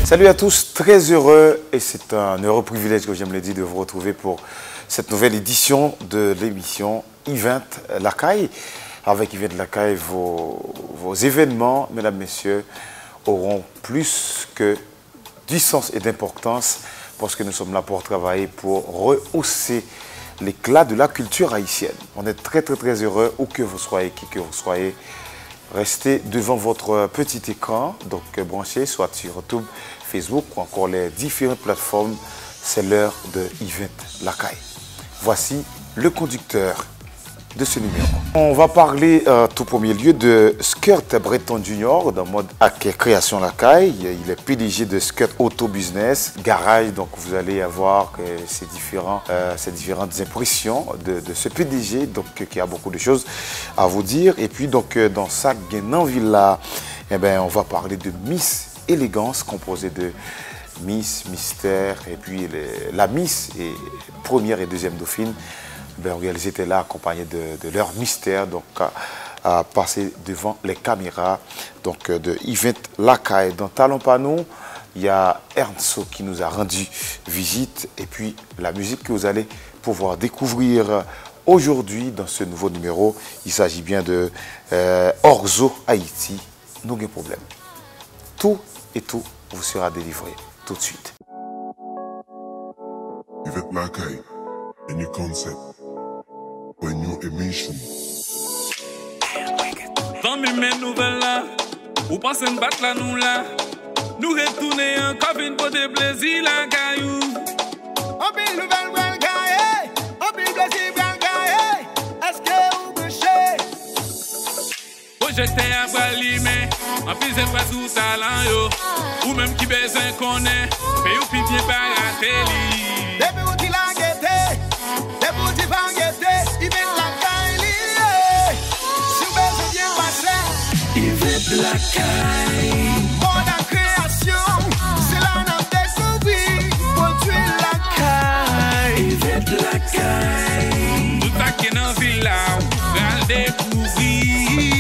Salut à tous, très heureux et c'est un heureux privilège que j'aime le dire de vous retrouver pour cette nouvelle édition de l'émission Event Lacaille. Avec Event Lacaille, vos événements, mesdames, messieurs, auront plus que du sens et d'importance parce que nous sommes là pour travailler, pour rehausser l'éclat de la culture haïtienne. On est très heureux, où que vous soyez, qui que vous soyez. Restez devant votre petit écran, donc branché soit sur YouTube, Facebook ou encore les différentes plateformes. C'est l'heure de Event Lacaille. Voici le conducteur de ce numéro. On va parler tout premier lieu de Skirt Breton Junior dans mode création Lacaille. Il est PDG de Skirt Auto Business Garage. Donc vous allez avoir ces différentes impressions de ce PDG donc, qui a beaucoup de choses à vous dire. Et puis donc dans sa Villa, on va parler de Miss Élégance composée de Miss, Mystère et puis la Miss et première et deuxième dauphine. Ils étaient là accompagnés de leur mystère, donc à passer devant les caméras donc, de Event Lacaille. Dans Talon Panou, il y a Ernso qui nous a rendu visite et puis la musique que vous allez pouvoir découvrir aujourd'hui dans ce nouveau numéro. Il s'agit bien de Orzo Haïti, nous n'avons pas de problème. Tout et tout vous sera délivré tout de suite. Event Lacaille, a new concept. A new emission. Dans mes nouvelles là, ou pensez nous battre là nous là, nous retourner encore une fois de plaisir la caillou. On pile nouvelle gaille, on pile plaisir gaille. Est-ce que vous bouchez? Oh j'étais à Balimé, en plus c'est pas tout talent yo, ou même qui besoin qu'on est, mais ou puis bien pas la télé. Depuis où tu l'as guetté, depuis où tu vas guetter, il met la caille. Si vous besoin bien passer, Il veut de la caille. pour la création, c'est là qu'on a découvert, produire la caille. Il veut de la caille. Tout ça qui est dans villa, va le découvrir.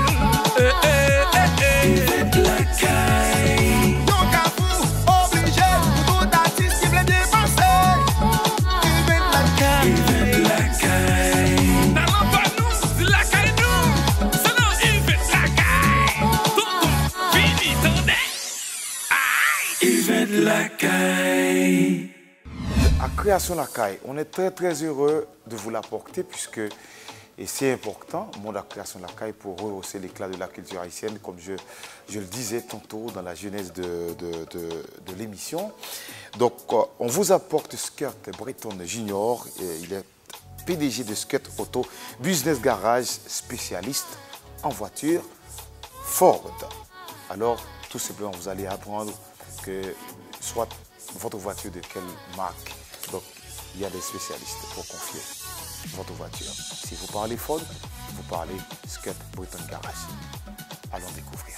Il veut de la caille. Donc à vous, obligé, pour tout artiste qui veut dépasser, il met la caille. Il veut de la caille. N'allons pas nous, de la caille nous. Sinon, il veut de la caille. Tout fini, tourné. Aïe. Il veut de la caille. À Création Lacaille, on est très heureux de vous l'apporter puisque, et c'est important, monde à Création Lacaille pour rehausser l'éclat de la culture haïtienne, comme je le disais tantôt dans la genèse de l'émission. Donc, on vous apporte Skirt Breton Junior, et il est PDG de Skirt Auto Business Garage, spécialiste en voiture Ford. Alors, tout simplement, vous allez apprendre que soit votre voiture de quelle marque, donc il y a des spécialistes pour confier votre voiture. Si vous parlez Ford, vous parlez Skirt Breton Garage. Allons découvrir.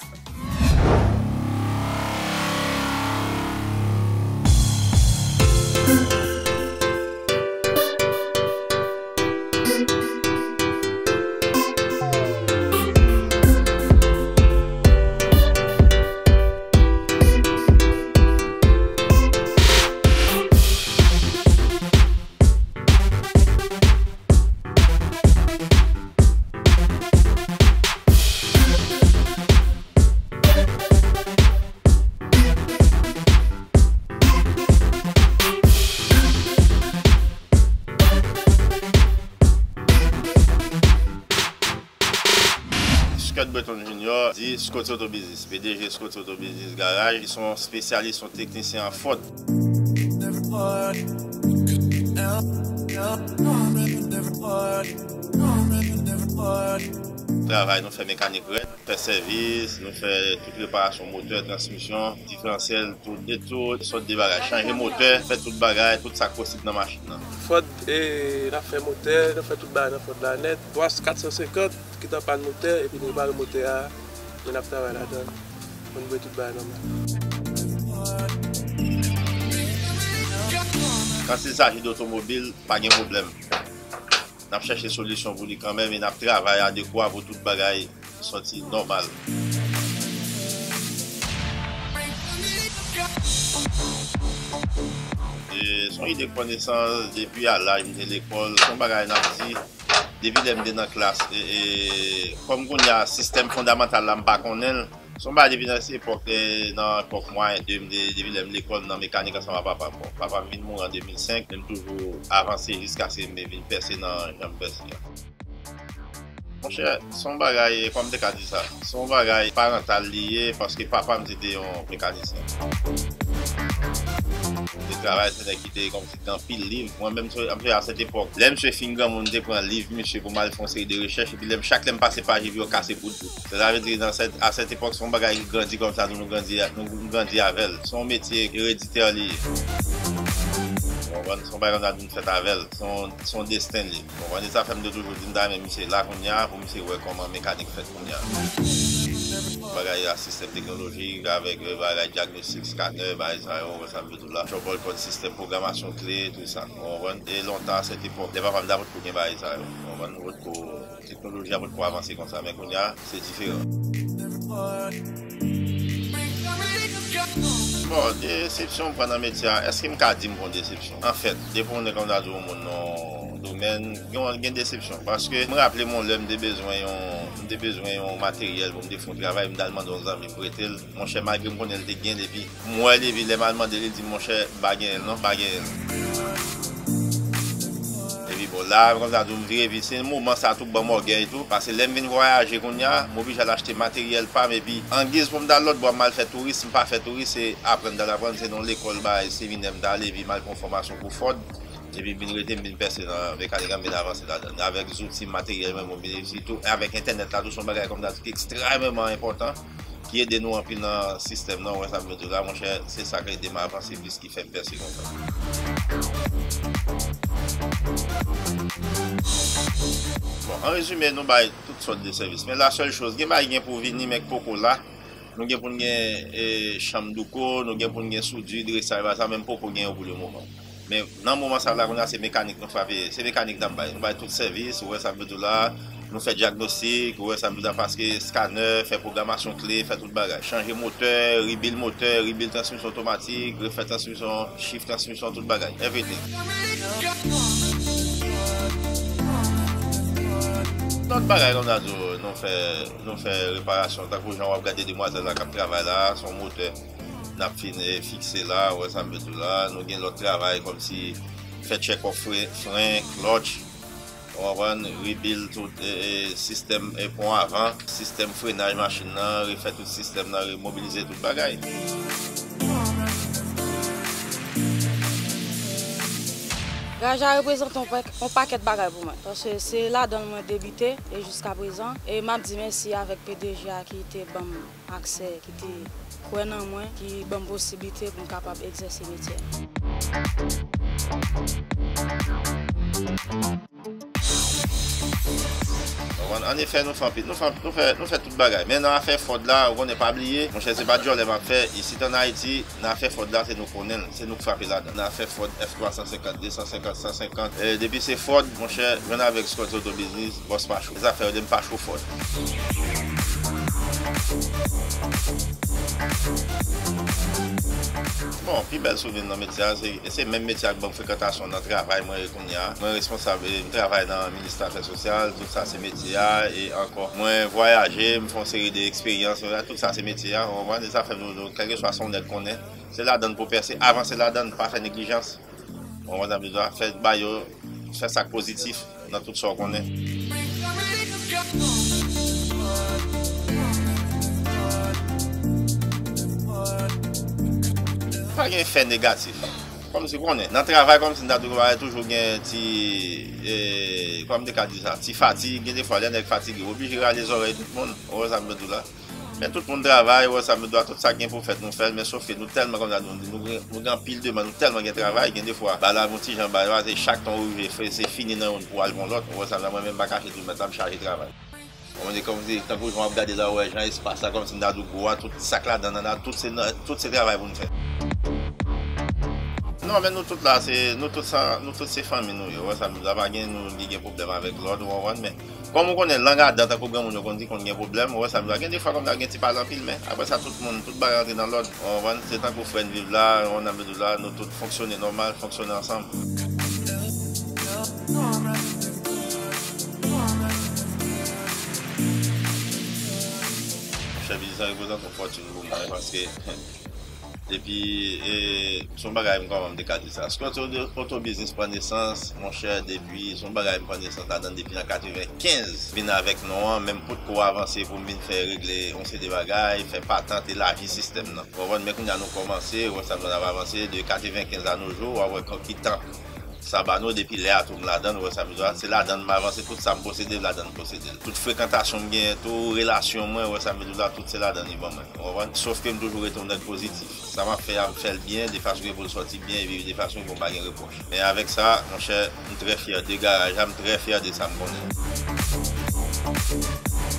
Skirt Breton Junior, dit Scott Auto Business, PDG Scott Auto Business Garage. Ils sont spécialistes, sont techniciens en Ford. Travail, nous faisons mécanique, nous faisons service, nous faisons toute réparation moteur, transmission, différentiel, tout sorte de bagages. Changer moteur, faire tout bagage, tout ça possible dans la machine. Ford et la fait moteur, nous fait tout bagage dans Ford la net. 450 qui t'en parle moteur et puis nous parlons moteur, nous avons travaillé là-dedans. On veut tout bagage normal. Quand il s'agit d'automobile, pas de problème. Nous avons cherché des solutions pour lui quand même et nous avons travaillé adéquat pour tout bagage sorti normal. Son idée de connaissance depuis à l'âge de l'école, son bagage n'a dit depuis que dans la classe. Et comme il y a un système fondamental là, pas qu'on est, son bagage depuis dans cette époque, dans l'époque moyenne, depuis l'école dans la mécanique, ça va papa. Papa vient mourir en 2005, même toujours avancé jusqu'à ce qu'il vienne percer dans la Mon cher, son bagage, comme tu as dit ça, son bagage parental lié parce que papa me disait un mécanicien. Le travail, c'est qui comme si dans pile livre. Moi-même, à cette époque, l'aime sur Finger, on était pour un livre, monsieur, pour mal faire une série de recherches, et puis chaque l'aime passé par, j'ai vu au casser bout de bout. Ça veut dire, à cette époque, son bagage grandit comme ça, nous grandit avec elle. Son métier héréditaire lié. Son bagage a nous fait avec elle, son destin lié. On ça fait de toujours dire, mais monsieur, là, qu'on y a, pour monsieur, ouais, comment mécanique fait qu'on y a. Bagage à système technologique avec bagage diagnostic scanner, bagage ça veut tout là. Chopol code système programmation clé, tout ça. Et longtemps à cette époque, les papas d'abord pour bagage ça. On va nous technologie pour avancer comme ça, mais qu'on y a, c'est différent. Bon, déception pendant le métier, est-ce qu'il me dit une déception? En fait, depuis qu'on est comme dans mon domaine, il y a une déception. Parce que je me rappelle mon l'homme des besoins en matériel pour me faire un travail, je me demande aux amis pour être mon cher malgré mon connaît le gain depuis. Moi, les villes, les demandé, il dit mon cher, baguette, non, baguette. Bon, là, comme ça, c'est un moment, ça tout bon morgueil et tout. Parce que l'aime venir voyager, qu'on y a, m'oblige à acheter matériel, pas, mais puis, en guise pour me dans l'autre, mal faire tourisme, pas faire tourisme, c'est apprendre à l'apprendre, c'est dans l'école, c'est venir d'aller, puis mal conformation pour Ford. Et puis, bien percer dans la mécanique, bien avancer là-dedans. Avec les outils matériels, même, tout, avec Internet, là, tout son bagage comme ça, c'est extrêmement important. Qui aide nous en plus dans le système, non, ouais, ça me dit là, mon cher, c'est ça qui aide à avancer, plus qui fait percer comme ça. Bon, en résumé, nous avons toutes sortes de services. Mais la seule chose, nous avons pour venir, mais pour là, nous avons pour une chambre d'eau, nous avons pour une soudure, ça même pour gagner pour le moment. Mais dans le moment, ça là, c'est mécanique, c'est mécanique dans nous avons tout service, ouais, ça veut dire là. Nous faisons diagnostic, ouais, ça veut dire parce que scanner, fait programmation clé, fait tout le bagage. Changer moteur, rebuild transmission automatique, refaire transmission, shift transmission, tout le bagage. Everything. Notre bagage, on a dit, nous faisons réparation. Tant que les gens vont regarder des demoiselles qui travaillent là, son moteur, nous avons fixé là, ouais, ça veut dire là. Nous avons l'autre travail comme si fait check off frein, clutch. On va rebuild tout le système et pont avant, système freinage machine, refait tout le système, remobiliser tout le bagage. Raja représente un paquet de bagages pour moi. Parce que c'est là dans mon débuté et jusqu'à présent. Et je dis merci avec PDG qui était bon accès, qui était croyant en moi, qui bonne possibilité pour être capable d'exercer le métier. En effet, nous faisons tout le bagage. Mais dans l'affaire Ford là, on n'est pas oublié. Mon cher, c'est pas Dieu qui m'a fait. Ici en Haïti, dans l'affaire Ford là, c'est nous connaissons, c'est nous qui frappons là. Dans l'affaire Ford F350, 250, 150. Depuis c'est Ford, mon cher, je viens avec Scott Auto Business, boss pas chaud. Les affaires de pas chaud Ford. Bon, puis belle souvenir dans le métier, c'est le même métier avec bonne fréquentation dans le travail. Moi, je suis responsable, je travaille dans le ministère des Affaires sociales, tout ça c'est métier. Et encore, moi, voyager, je fais une série d'expériences, tout ça c'est métier. On voit des affaires, quel que soit son aide qu'on est, c'est la donne pour percer, avancer la donne, pas faire négligence. On va besoin faire ça positif dans tout ce qu'on est. Pas un fait négatif. Comme si on est dans le travail, comme si on a toujours un petit, comme des cas disent ça, petit fatigue, des fois on est fatigué, obligé à les oreilles tout le monde, ça me dit là. Mais tout le monde travaille, ça me doit tout ça qu'il faut faire nous faire, mais sauf que nous tellement comme nous avons pile de nous tellement de travail, des fois, là mon petit Jean c'est chaque temps où c'est fini dans pour aller l'autre, ça m'a même pas caché tout, mais ça me charge de travail. On est comme si, tant que je vais regarder là, ouais, il se passe ça comme si on a tout ça là, tout ce travail pour nous faire. Non, mais nous tous là, nous toutes ces familles, nous, ça nous a pas gagné, nous avons problème avec l'autre, mais comme on connaît la langue dans le programme, on dit qu'on a un problème, ça nous a gagné des fois comme on a gagné par l'empile, mais après ça, tout le monde, tout le monde rentre dans l'autre. C'est tant qu'on fait une vivre là, on a besoin de là, nous tous fonctionner normal, fonctionner ensemble. Je suis visé représente une fortune pour moi parce que et puis son bagage quand même décadé ça. Parce que auto business prend naissance, mon cher, depuis son bagage prend naissance là depuis en 95. Vient avec nous même pour quoi avancer pour venir faire régler on sait des bagages, faire patenter la vie système là. On va mais qu'on a nous commencé, ça nous a avancé de 95 à nos jours, on va qui temps. Ça va nous depuis là tout la donne c'est la donne m'avancer tout ça me posséder la donne posséder toute fréquentation bien tout relation moi ça me là tout c'est la donne bon sauf que me toujours retourner positif ça m'a fait me faire bien des façons pour sortir bien et vivre des façons qui vont pas gagner reproche mais avec ça mon cher je suis très fier des garages je suis très fier de ça me connaît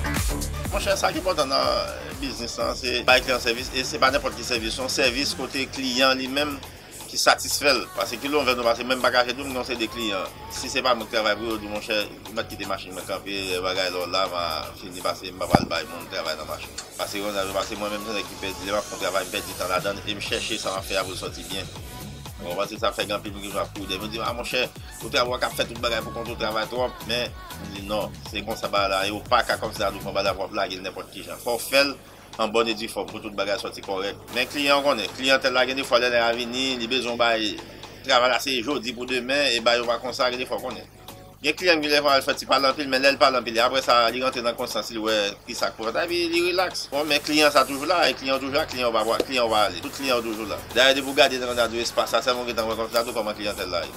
mon cher ça qui est important dans le business c'est pas un service et c'est pas n'importe quel service son service côté client lui-même qui satisfait parce que l'on veut nous passer même bagage tout nous c'est des clients si c'est pas mon travail pour mon cher m'a quitter machine m'a camper bagage là m'a fini passer m'a pas le bail mon travail dans machine parce que on a passé moi même temps qui perd mon travail perd du temps là-dedans et me chercher ça m'a fait pour sortir bien on va ça fait grand public qui va pour me dire ah mon cher vous travail qu'a fait tout bagage pour qu'on travaille trop mais non c'est comme ça là et pas comme ça nous on va l'avoir blaguer n'importe qui genre faut faire en bonne et due forme pour tout le bagage sortir correct. Mais client connaît, clientèle là des fois à venir, les besoins bail travail là c'est aujourd'hui pour demain et bail on va consacrer des fois connaît. Les clients qui les voir fait parler en pile mais elle parle en pile après ça il rentre dans conscience il ouais qui ça pour il relax. Bon mais client ça toujours là et client toujours là, client va voir, client va aller. Tout client toujours là. D'ailleurs de vous garder dans deux espaces ça c'est mon qui dans comme ça tout comme clientèle là.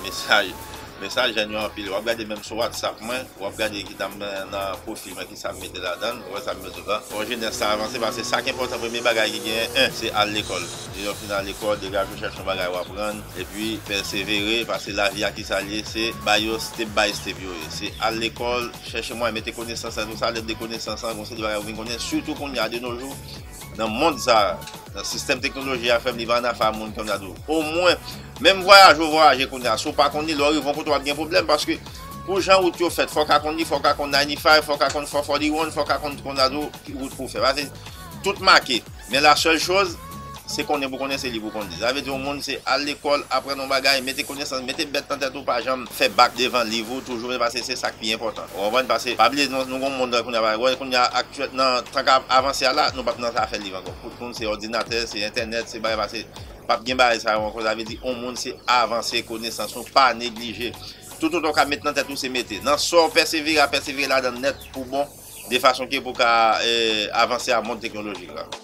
Message j'ai en pile, on regarde même sur WhatsApp moi, on regarde qui dans profil qui ça mettre là-dedans, ça me dit là. En général ça avance parce que ça qui est important premier bagage qui gagne c'est à l'école. Et au final l'école de gars chercher un bagage à apprendre et puis persévérer parce que la vie à qui ça lié c'est bio step by step c'est à l'école chercher moi mettre connaissances tout ça des connaissances on sait de bagage on connaît surtout qu'on y a de nos jours dans le monde ça dans le système technologie à faire livrer en affaire monde comme ça au moins même voyage qu'on a soit pas qu'on dit là ils vont avoir un problème parce que pour gens où tu fait faut qu'on dit faut qu'on 95 faut qu'on 441 faut qu'on a route pour faire tout marqué mais la seule chose c'est qu'on est pour connaître ces livres qu'on dit ça veut dire au monde c'est à l'école après nos bagages mettez connaissance mettez bête en tête ou pas jamais faire bac devant livre toujours parce que c'est ça qui est important on va passer pas oublier nous monde qu'on a actuellement tant qu'avancer là nous pas dans ça faire livre encore pour nous c'est ordinateur c'est internet c'est pas passer pas bien bail ça on avait dit au monde c'est avancer connaissance pas négliger tout autant qu'à mettre dans tête tout c'est mettre dans sort persévérer là dans net pour bon de façon qui pour avancer à monde technologique là.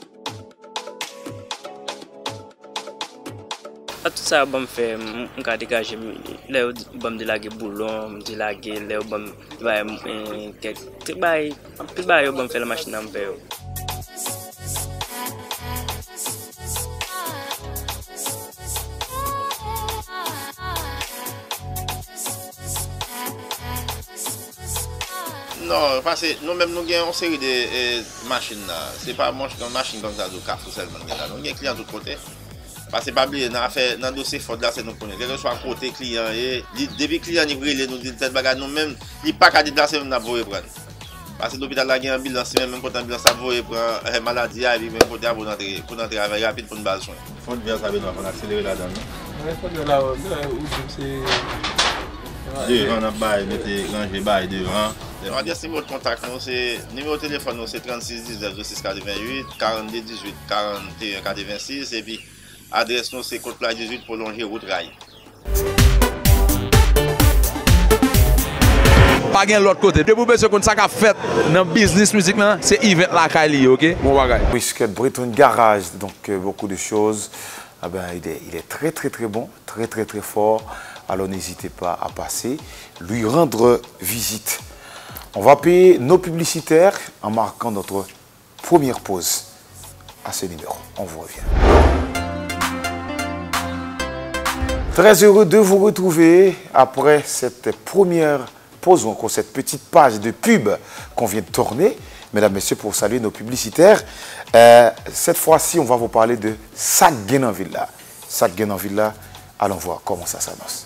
Tout ça bon fait on a dégagé là bon de la boulon de la là bon va quelques bail bon fait la machine en faire non parce que nous même nous avons une série de machines là c'est pas une machine comme ça de café seulement là nous avons clients de tous côtés. Parce que pas oublier dans affaire dans dossier faute là c'est nous connaît quel que soit côté client et depuis client il brûle nous dit telle bagarre nous même il pas qu'à déplacer nous pour prendre parce que l'hôpital là il y a ambulance même quand ambulance ça pour prendre maladie et même côté pour entrer avec rapide pour une base soin faut bien savoir nous on accélérer là dedans faut bien là c'est devant on bail mettez ranger bail devant on dit numéro de contact nous c'est numéro de téléphone nous c'est 36 19 26 88 42 18 41 86 et puis adresse nous c'est Côte-Plage 18 prolongé route rail. Pas gain l'autre côté. De vous besoin qu'on ça qu'a fait dans business musique là, c'est event la Kali, OK? Mon bagage. Puisque Breton Garage donc beaucoup de choses. Ah ben il est très bon, très fort. Alors n'hésitez pas à passer lui rendre visite. On va payer nos publicitaires en marquant notre première pause à ce numéro. On vous revient. Très heureux de vous retrouver après cette première pause ou encore cette petite page de pub qu'on vient de tourner. Mesdames, Messieurs, pour saluer nos publicitaires. Cette fois-ci, on va vous parler de Sac Guénan Villa. Sac Guénan Villa, Allons voir comment ça s'annonce.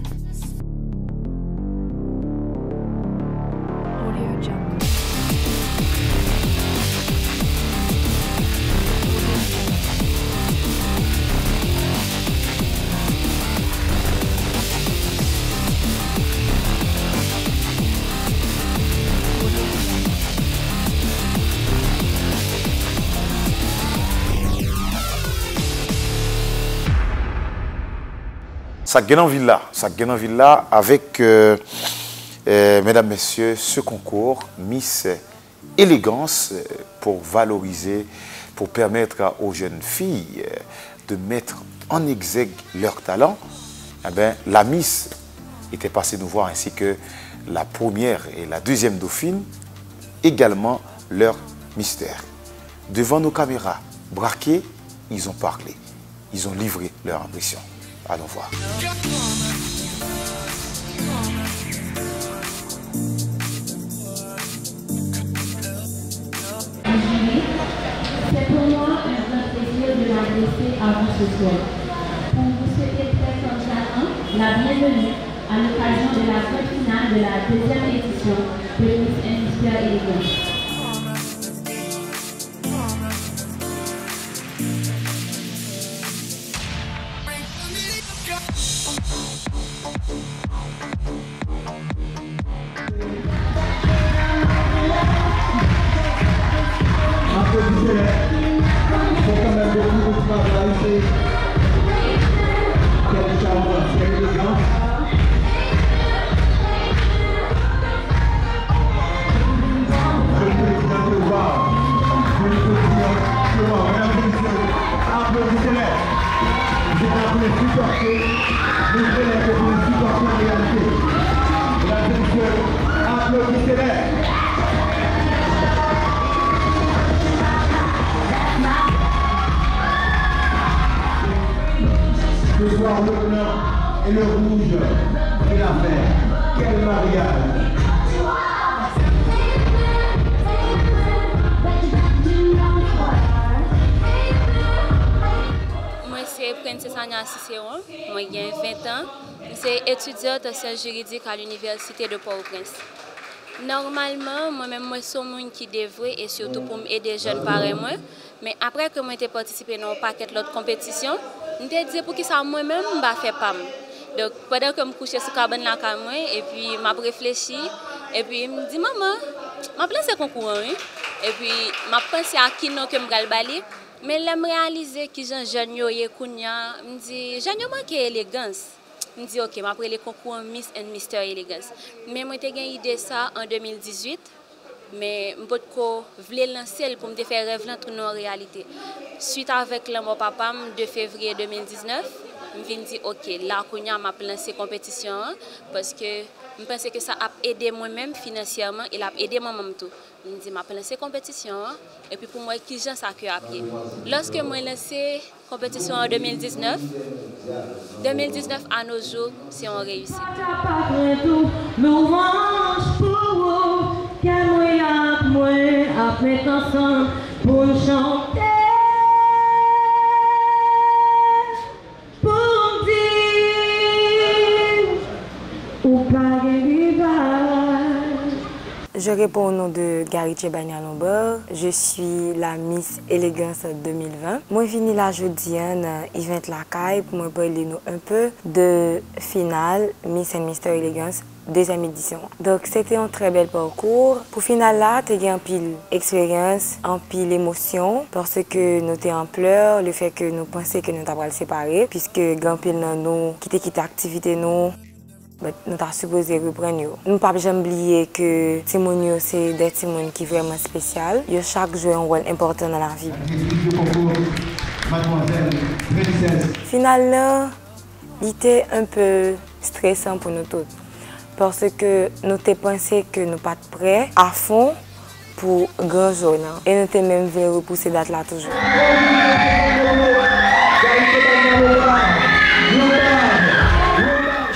Ça gagne en villa avec, mesdames, messieurs, ce concours Miss Élégance pour valoriser, pour permettre aux jeunes filles de mettre en exergue leur talent. Eh bien, la Miss était passée nous voir ainsi que la première et la deuxième dauphine, également leur mystère. Devant nos caméras braquées, ils ont parlé, ils ont livré leur impression. Allons voir. C'est pour moi un grand plaisir de m'adresser à vous ce soir. Pour vous souhaiter très cordialement la bienvenue à l'occasion de la grande finale de la deuxième édition de Miss and Mr. Élégance. Ce soir, le blanc et le rouge, quelle affaire, quel mariage. Moi, c'est Princesse Anya Cicéron, moi j'ai 20 ans, je suis étudiante en sciences juridiques à l'Université de Port-au-Prince. Normalement, moi-même, je suis quelqu'un qui devrait, et surtout pour m'aider les jeunes pareils, mais après que moi j'ai participé dans un paquet d'autres compétitions, je me dis pour qui ça moi-même, je fais pas. Donc pendant que je me couchais sur la cabane et puis je réfléchi, et puis je me dis maman, je place ce concours, et puis je pense à qui non que je vais balayer, mais je me réaliser que j'ai jeune yoye kounya, je me dis jeune yo manque élégance. Je me dis ok, je vais les concours Miss and Mr. Élégance. Mais moi j'ai eu idée ça en 2018. Mais je voulais lancer pour me faire rêve en réalité. Suite avec mon papa, 2 février 2019, je me dit ok, là je vais lancer compétition parce que je pensais que ça a aidé moi-même financièrement et a aidé maman tout. Je me dit je vais lancer compétition et puis pour moi qui j'ai ça que à pied. Lorsque je lancé compétition en 2019 à nos jours, c'est en réussite. Après ensemble pour chanter, pour dire ou pas Je réponds au nom de Garitier Bagna-Lomber. Je suis la Miss Élégance 2020. Moi, je finis la jeudi dans event Lacaille pour me parler un peu de finale Miss and Mr. Élégance. Deuxième édition. Donc c'était un très bel parcours. Pour finale là, tu as eu un pile expérience, un pile émotion parce que nous étions en pleurs, le fait que nous pensions que nous t'avons le séparer puisque grand pile nous quitté activité nous avons supposé reprendre. Nous ne pouvons jamais oublier que Timonio c'est des Timon qui sont vraiment spécial. Chaque jour a un rôle important dans la vie. Finale là, il était un peu stressant pour nous tous. Parce que nous avons pensé que nous n'étions pas prêts à fond pour grand jour. Et nous avons même voulu repousser la date là toujours.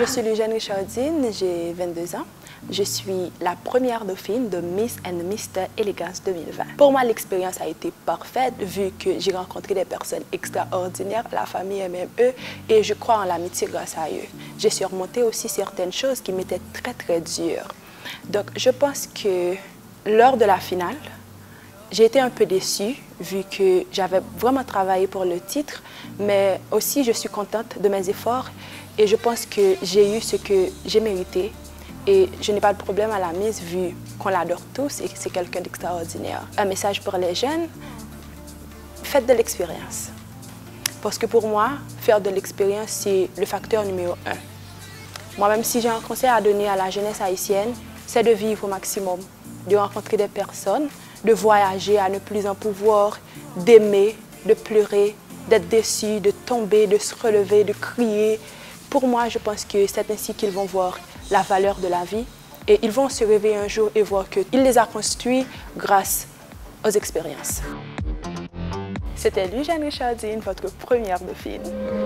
Je suis Lujane Richardine, j'ai 22 ans. Je suis la première dauphine de Miss and Mr. Elegance 2020. Pour moi, l'expérience a été parfaite vu que j'ai rencontré des personnes extraordinaires, la famille MME, et je crois en l'amitié grâce à eux. J'ai surmonté aussi certaines choses qui m'étaient très dures. Donc, je pense que lors de la finale, j'ai été un peu déçue vu que j'avais vraiment travaillé pour le titre, mais aussi je suis contente de mes efforts et je pense que j'ai eu ce que j'ai mérité. Et je n'ai pas de problème à la mise vu qu'on l'adore tous et que c'est quelqu'un d'extraordinaire. Un message pour les jeunes, faites de l'expérience. Parce que pour moi, faire de l'expérience, c'est le facteur numéro 1. Moi-même, si j'ai un conseil à donner à la jeunesse haïtienne, c'est de vivre au maximum, de rencontrer des personnes, de voyager à ne plus en pouvoir, d'aimer, de pleurer, d'être déçu, de tomber, de se relever, de crier. Pour moi, je pense que c'est ainsi qu'ils vont voir la valeur de la vie et ils vont se réveiller un jour et voir qu'il les a construits grâce aux expériences. C'était Lujane Richardine, votre première dauphine.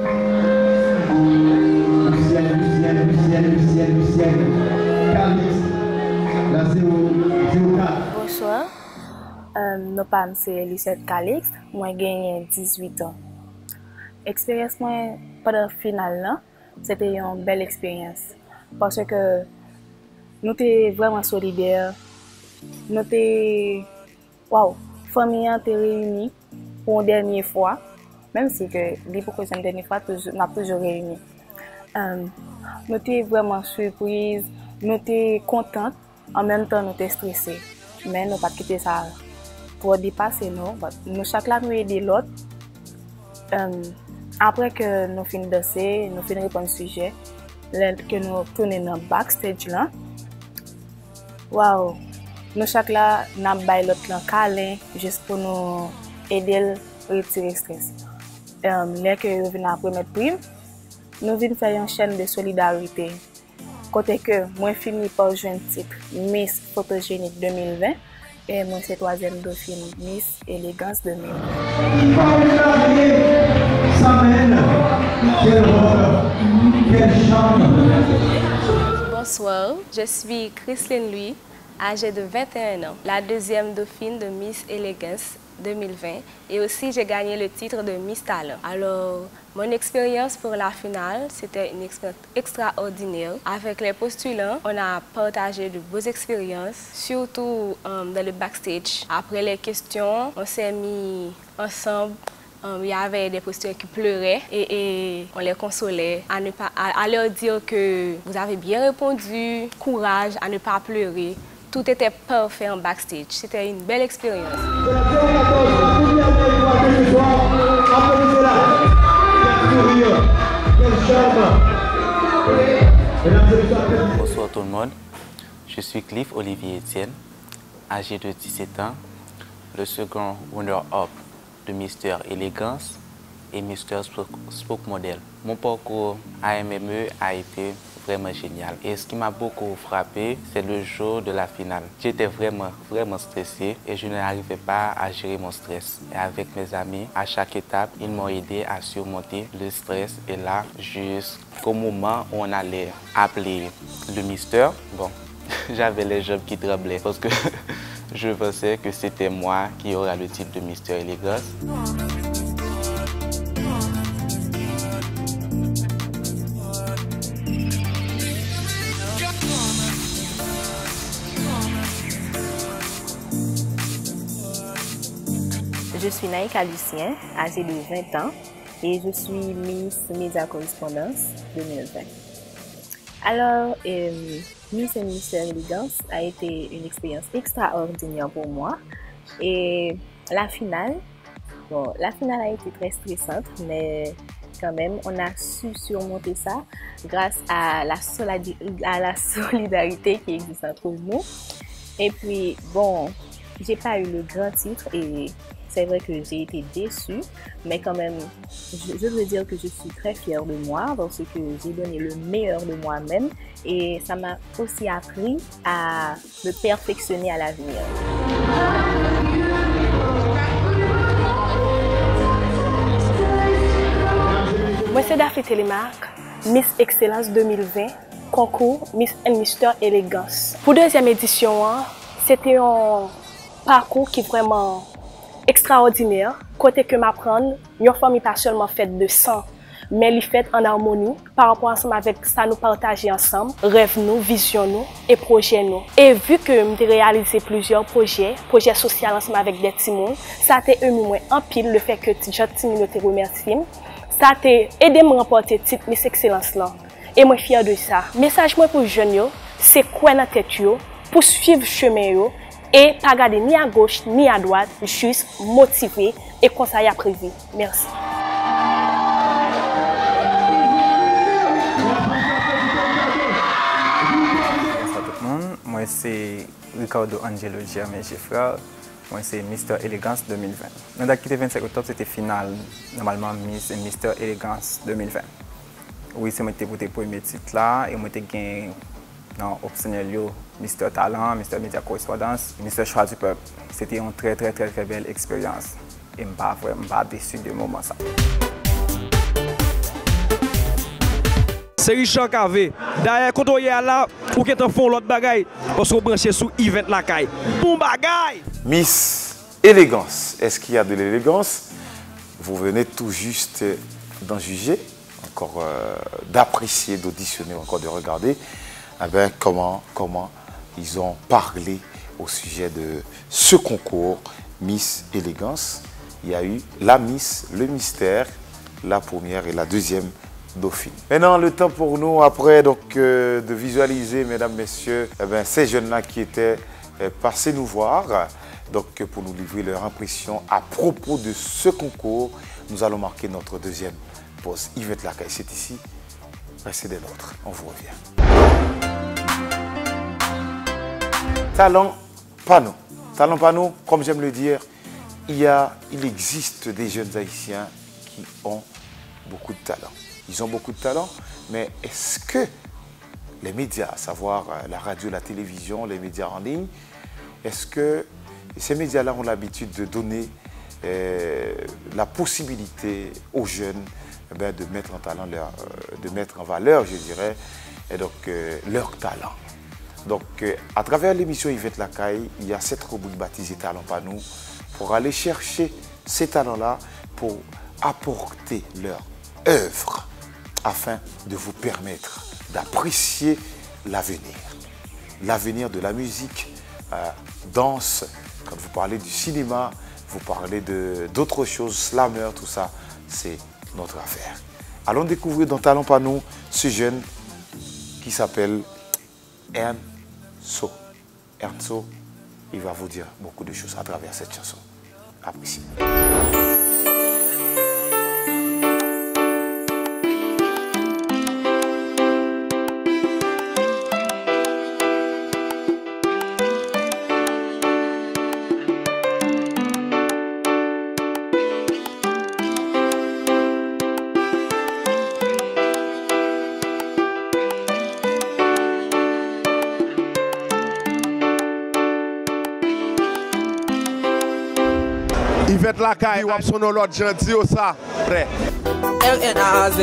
Bonsoir, mon nom c'est Lucette Calix, moi j'ai 18 ans. L'expérience pendant la finale, c'était une belle expérience. Parce que nous étions vraiment solidaires. Nous étions... Wow! La famille était réunie pour une dernière fois. Même si pour une dernière fois, nous sommes toujours réunis. Nous étions vraiment surprises. Nous étions contentes. En même temps, nous étions stressés. Mais nous n'avons pas quitté ça pour dépasser nous. Nous chacun nous aider l'autre. Après que nous finissons de danser, nous finissons répondre au sujet. Que nous tournons dans le backstage là. Wow! Nous chaque là, nous avons l'autre câlin juste pour nous aider à retirer le stress. Dès que nous venons après notre prime, nous venons faire une chaîne de solidarité. Côté que moi fini par jouer un titre Miss Photogénique 2020 et moi c'est troisième dauphine Miss Elegance 2020. Bonsoir, je suis Christine Louis, âgée de 21 ans, la deuxième dauphine de Miss Elegance 2020 et aussi j'ai gagné le titre de Miss Talent. Alors, mon expérience pour la finale, c'était une expérience extraordinaire. Avec les postulants, on a partagé de beaux expériences, surtout dans le backstage. Après les questions, on s'est mis ensemble. Il y avait des postulants qui pleuraient et on les consolait à leur dire que vous avez bien répondu, courage à ne pas pleurer. Tout était parfait en backstage. C'était une belle expérience. Bonsoir tout le monde. Je suis Cliff Olivier Etienne, âgé de 17 ans, le second runner-up de Mr. Elegance et Mr. Spoke Model. Mon parcours à MME a été vraiment génial. Et ce qui m'a beaucoup frappé, c'est le jour de la finale. J'étais vraiment stressé et je n'arrivais pas à gérer mon stress. Et avec mes amis, à chaque étape, ils m'ont aidé à surmonter le stress. Et là, jusqu'au moment où on allait appeler le Mister, bon, j'avais les jambes qui tremblaient parce que je pensais que c'était moi qui aurais le titre de Mr. Elegance. Je suis Naïka Lucien, âgée de 20 ans et je suis Miss Média Correspondance 2020. Alors, Miss et Mr. Elegance a été une expérience extraordinaire pour moi. Et la finale a été très stressante, mais quand même, on a su surmonter ça grâce à la solidarité qui existe entre nous. Et puis, bon, j'ai pas eu le grand titre et c'est vrai que j'ai été déçue, mais quand même, je veux dire que je suis très fière de moi parce que j'ai donné le meilleur de moi-même et ça m'a aussi appris à me perfectionner à l'avenir. Moi, c'est Daphné Télémarque. Miss Excellence 2020, concours Miss and Mr. Élégance. Pour deuxième édition, c'était un parcours qui est vraiment extraordinaire. Côté que m'apprendre, une famille pas seulement faite de sang, mais elle est faite en harmonie par rapport ensemble avec ça nous partager ensemble, rêve nous, vision nous et projet nous. Et vu que j'ai réalisé plusieurs projets sociaux ensemble avec des timons, ça a été moi en pile le fait que Timon te remercie. Ça a aidé à me remporter le titre Miss Excellence là. Et moi fier de ça. Message moi pour les jeunes, c'est quoi dans tête pour suivre le chemin et pas regarder ni à gauche ni à droite, juste motivé et conseiller à prévu. Merci. Moi, c'est Ricardo Angelo Germain Geffra. Moi, c'est Mr. Élégance 2020. La date qui était 25 octobre, c'était finale, normalement, Miss et Mr. Élégance 2020. Oui, c'est moi qui ai voté pour le titre là, et moi j'ai gagné dans optionnel Mr. Talent, Mr. Média Correspondance, Mr. Choix du Peuple. C'était une très belle expérience. Et je ne suis pas vraiment déçu de moment ça. C'est Richard Kavé. D'ailleurs, quand on est là, pour que tu fasses l'autre bagaille, parce qu'on branche sur Event Lakai. Bon bagaille! Miss Élégance. Est-ce qu'il y a de l'élégance? Vous venez tout juste d'en juger, encore d'apprécier, d'auditionner, encore de regarder comment ils ont parlé au sujet de ce concours Miss Élégance. Il y a eu la Miss, le mystère, la première et la deuxième dauphine. Maintenant, le temps pour nous, après de visualiser, mesdames, messieurs, ces jeunes-là qui étaient passés nous voir, pour nous livrer leur impression à propos de ce concours. Nous allons marquer notre deuxième pause. Yvette Lakai, c'est ici. Restez des nôtres. On vous revient. Talent panneau. Talent panneau, comme j'aime le dire, il existe des jeunes Haïtiens qui ont beaucoup de talent. Ils ont beaucoup de talent, mais est-ce que les médias, à savoir la radio, la télévision, les médias en ligne, est-ce que ces médias-là ont l'habitude de donner la possibilité aux jeunes de mettre en valeur, je dirais, leur talent. À travers l'émission Yvette Lakai, il y a cette rubrique baptisée Talent Panneau pour aller chercher ces talents-là pour apporter leur œuvre afin de vous permettre d'apprécier l'avenir de la musique, danse. Quand vous parlez du cinéma, vous parlez d'autres choses, slammer, tout ça, c'est notre affaire. Allons découvrir dans Talent Panneau ce jeune qui s'appelle Ernso. Ernso, il va vous dire beaucoup de choses à travers cette chanson. Appréciez. Yvette Lakai, ou son l'autre gentil ou ça, prêt. LNAZ.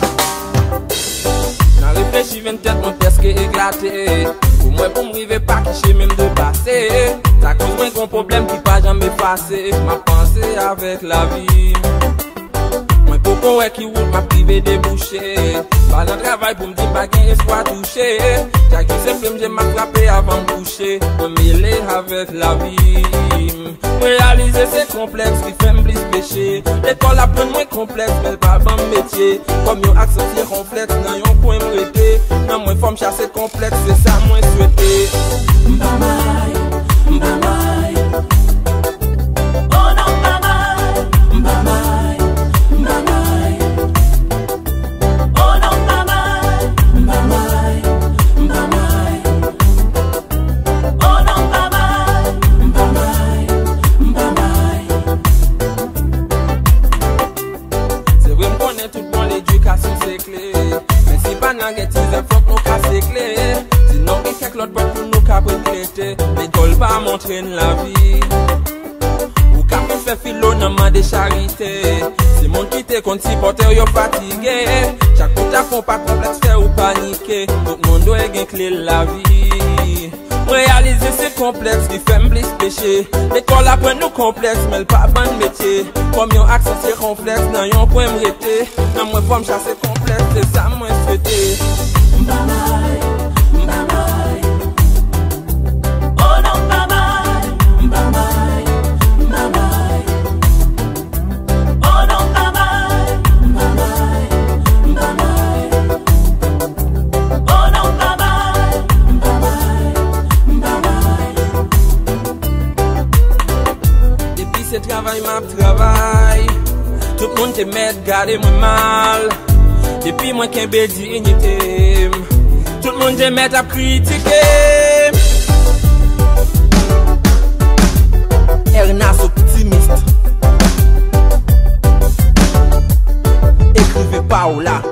N'a réfléchi 20 tête, mon presque éclaté. Pour moi, pour m'arriver pas quicher même de passer. Ça cause moins qu'on problème qui pas jamais passé. Ma pensée avec la vie. Moi, pour qu'on ait qui roule, ma privé débouché. Pas dans le travail pour me dire pas qu'il espoir touché. Chaque jour, j'ai m'attrapé avant de coucher. Me mêler avec la vie. Réaliser ces complexes qui fait me péché. L'école apprend moins complexe, mais pas bon métier. Comme yon accentué complexe, dans yon coin m'rêté. Dans moins forme chasser complexe, c'est ça moins souhaité. Mbamay, mbamay. Oh non, mbamay, mbamay, mbamay. Oh non, mbamay, mbamay, mbamay. Oh non, mbamay, mbamay. C'est vrai qu'on est tout bon, l'éducation c'est clé. Mais si pas n'a get il faut que nous casser clé. Sinon il y a l'autre boîte pour nous capoter. L'école va montrer la vie. Ou quand on fait philo dans ma de charité. C'est mon qui te compte si porteur yo fatigué. Chaque coup ta font pas complexe, fait ou paniquer. Tout le monde doit gagner clé la vie. Réaliser c'est complexe qui fait m'blis péché. L'école apprend nous complexe, mais le pas bon métier. Comme yon accent c'est complexe, nan yon point m'rete. Nan moi faut m'chasser complexe, c'est ça moi souhaité. Travail m'a travail. Tout le monde te met garder moi mal. Depuis moi qu'un bel dignité. Tout le monde te met à critiquer. Ernest optimiste. Écrivez pas ou là.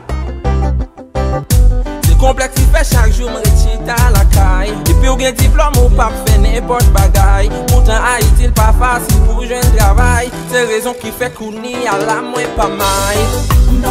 Complexe qui fait chaque jour, m'réchite à la caille. Depuis ou gen diplôme ou pas fait n'importe bagaille. Pourtant Haïti pas facile pour jeune travail. C'est raison qui fait qu'on y a la moins pas mal.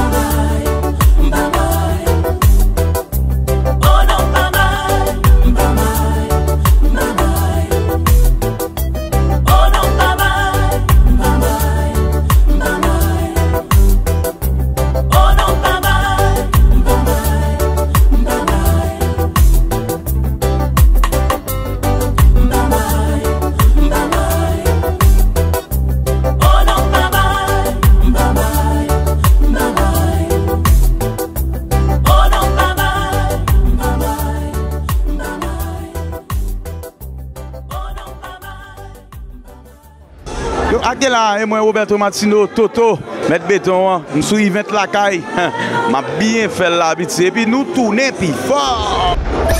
Ake la, et moi Roberto Martino, Toto, mettre béton, nous sous Event Lakay, m'a bien fait l'habitude, et puis nous tourner puis fort.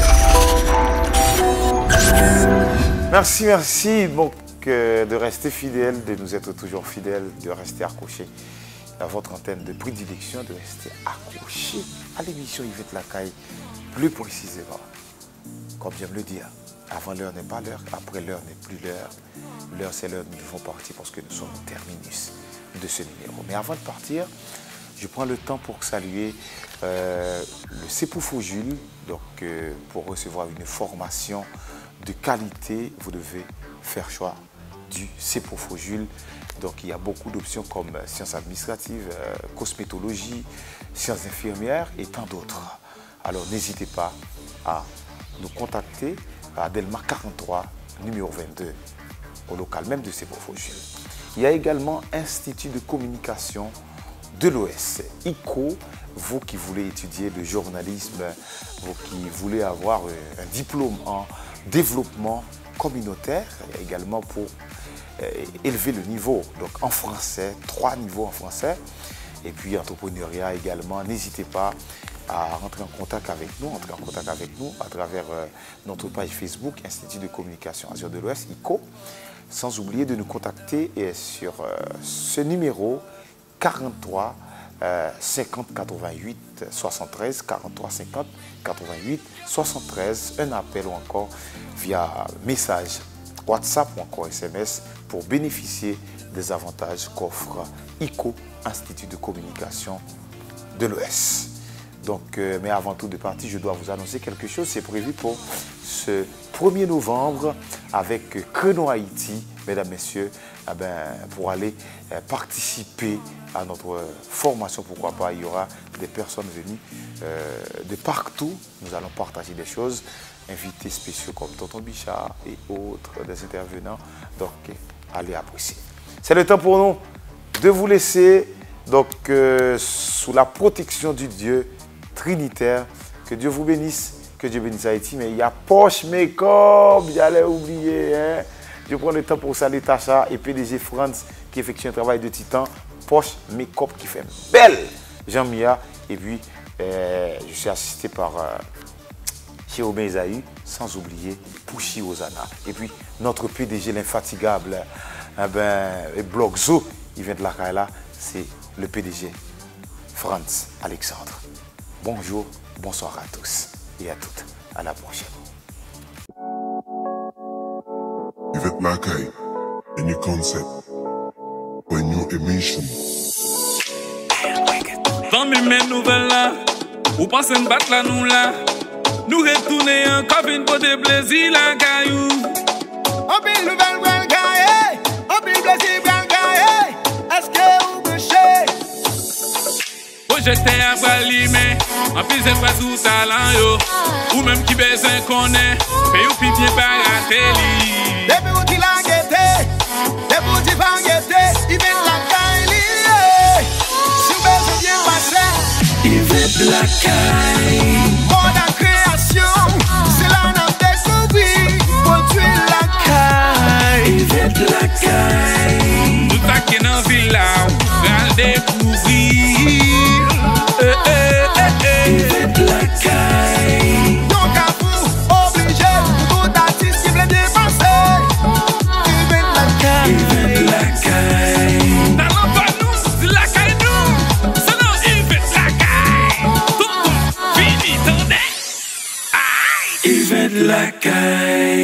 Merci, merci. Donc, de rester fidèle, de nous être toujours fidèles, de rester accrochés à votre antenne de prédilection, de rester accrochés à l'émission Event Lakay, plus précisément. Comme j'aime le dire, avant l'heure n'est pas l'heure, après l'heure n'est plus l'heure. L'heure, c'est l'heure, nous devons partir parce que nous sommes au terminus de ce numéro. Mais avant de partir, je prends le temps pour saluer le Sepoufo Jules. Donc, pour recevoir une formation de qualité, vous devez faire choix du Sepoufo Jules. Donc, il y a beaucoup d'options comme sciences administratives, cosmétologie, sciences infirmières et tant d'autres. Alors, n'hésitez pas à nous contacter à Delma 43, numéro 22. Au local même de Sepoufo Jules. Il y a également Institut de communication de l'OS, ICO, vous qui voulez étudier le journalisme, vous qui voulez avoir un diplôme en développement communautaire, également pour élever le niveau, donc en français, 3 niveaux en français, et puis entrepreneuriat également, n'hésitez pas à rentrer en contact avec nous, à travers notre page Facebook, Institut de communication Azur de l'Ouest, ICO. Sans oublier de nous contacter sur ce numéro 43 50 88 73, 43 50 88 73, un appel ou encore via message WhatsApp ou encore SMS pour bénéficier des avantages qu'offre ICO, Institut de communication de l'OS. Donc, mais avant tout de partir, je dois vous annoncer quelque chose. C'est prévu pour ce 1er novembre avec Créneau Haïti, mesdames, messieurs, pour aller participer à notre formation. Pourquoi pas, il y aura des personnes venues de partout. Nous allons partager des choses, invités spéciaux comme Tonton Bichard et autres, des intervenants. Donc, allez apprécier. C'est le temps pour nous de vous laisser donc, sous la protection du Dieu Trinitaire. Que Dieu vous bénisse, que Dieu bénisse Haïti. Mais il y a Porsche Makeup, j'allais oublier. Hein? Je prends le temps pour saluer Tacha et PDG Franz qui effectue un travail de titan. Porsche Makeup qui fait belle Jean-Mia. Et puis, je suis assisté par Chérobin Esaü, sans oublier Pouchi Ozana. Et puis, notre PDG, l'infatigable, Blogzo, il vient de la Kaila, c'est le PDG Franz Alexandre. Bonjour, bonsoir à tous et à toutes. À la prochaine. Event Lakay, a new concept, or a new emission. Tant même mes nouvelles là, ou pensez nous battre là nous là. Nous retourner encore une fois de plaisir la caillou. On pile nouvelle belle gaille, on pile plaisir belle gaille. Est-ce que vous bouchez? Oh j'étais à Balimé, en plus c'est pas tout talent yo. Ou même qui besoin qu'on est, mais ou puis bien bagatelle. Depuis où tu l'as guetté, depuis où tu vas guetter, il vient la caille. Si vous besoin bien passer, il veut de la caille. Mon création, c'est là qu'on a découvert, produit la caille. Il veut de la caille. Tout ça qui est dans la ville là, on va découvrir. Il veut de la caille. Donc à vous, obligé, tout artiste qui veut dépasser. Il veut de la caille. Il veut de la caille. N'allons pas nous, de la caille nous. Sinon il veut de la caille. Tout fini, t'en es. Il veut de la caille.